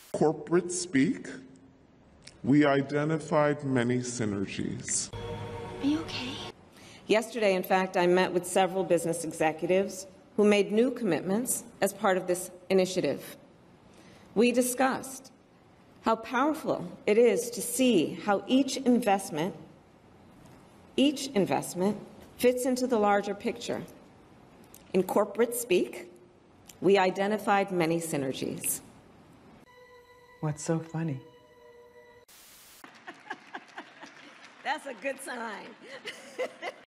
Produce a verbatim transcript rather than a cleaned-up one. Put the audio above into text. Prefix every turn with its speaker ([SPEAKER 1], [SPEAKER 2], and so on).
[SPEAKER 1] Corporate speak, we identified many synergies.
[SPEAKER 2] Are you okay?
[SPEAKER 3] Yesterday, in fact, I met with several business executives who made new commitments as part of this initiative. We discussed how powerful it is to see how each investment, each investment fits into the larger picture. In corporate speak, we identified many synergies.
[SPEAKER 4] What's so funny?
[SPEAKER 3] That's a good sign.